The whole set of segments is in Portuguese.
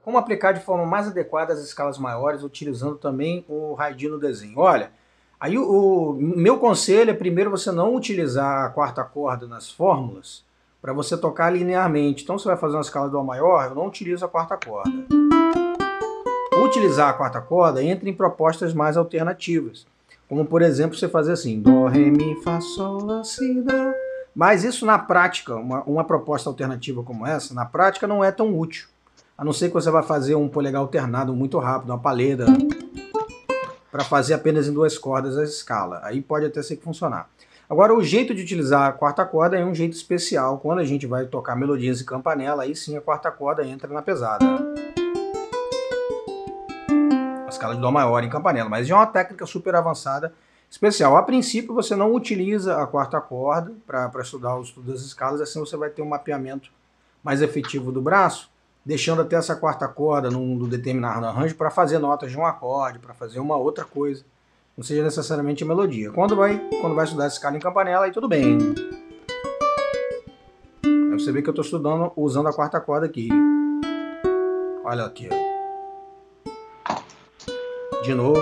como aplicar de forma mais adequada as escalas maiores, utilizando também o RAID no desenho? Olha, aí o meu conselho é primeiro você não utilizar a quarta corda nas fórmulas para você tocar linearmente. Então você vai fazer uma escala de Dó maior, eu não utilizo a quarta corda. Utilizar a quarta corda entra em propostas mais alternativas, como por exemplo você fazer assim, Dó, Ré, Mi, Fá, Sol, Lá, Si, Dó. Mas isso na prática, uma proposta alternativa como essa, na prática não é tão útil. A não ser que você vá fazer um polegar alternado muito rápido, uma paleta, para fazer apenas em duas cordas a escala. Aí pode até ser que funcionar. Agora, o jeito de utilizar a quarta corda é um jeito especial. Quando a gente vai tocar melodias e campanela, aí sim a quarta corda entra na pesada. A escala de Dó maior em campanela, mas é uma técnica super avançada, especial. A princípio, você não utiliza a quarta corda para estudar o estudo das escalas, assim você vai ter um mapeamento mais efetivo do braço, deixando até essa quarta corda num determinado arranjo para fazer notas de um acorde, para fazer uma outra coisa, não seja necessariamente a melodia. Quando vai estudar essa escala em campanela, aí tudo bem. Aí você vê que eu estou estudando usando a quarta corda aqui. Olha aqui, ó. De novo.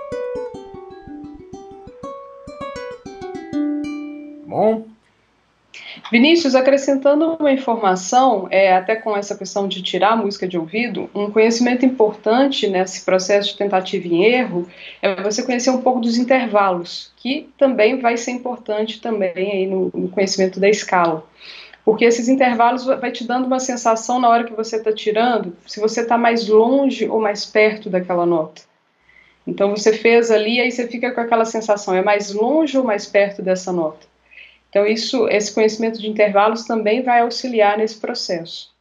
Bom? Vinícius, acrescentando uma informação, até com essa questão de tirar a música de ouvido, um conhecimento importante nesse processo de tentativa e erro é você conhecer um pouco dos intervalos, que também vai ser importante também aí no conhecimento da escala. Porque esses intervalos vai te dando uma sensação na hora que você está tirando, se você está mais longe ou mais perto daquela nota. Então você fez ali, aí você fica com aquela sensação, é mais longe ou mais perto dessa nota? Então esse conhecimento de intervalos também vai auxiliar nesse processo.